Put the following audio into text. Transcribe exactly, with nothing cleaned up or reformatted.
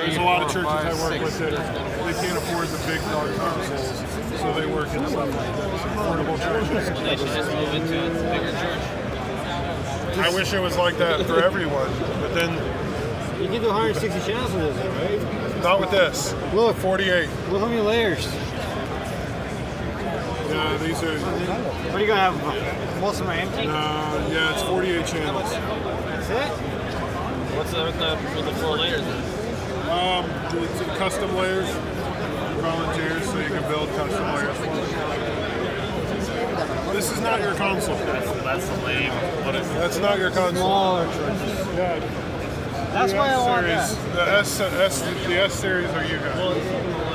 There's a lot of churches I work with that they can't afford the big dog consoles, so they work in stuff like this, portable churches. They should just move into a bigger church. I wish it was like that for everyone, but then You can do one hundred sixty channels with this, right? not with this. Look, forty-eight. look how many layers. Yeah, these are. What are you gonna have? Most of them are empty. Uh, yeah, it's forty-eight channels. That's it. What's the, with the, with the four layers then? Um, it's custom layers for volunteers, so you can build custom layers for them. This is not your console. That's, that's lame. What is it? That's not your console. Smaller churches. Yeah. That's the why I S want series, that. the S, S, the S series are you guys. Well,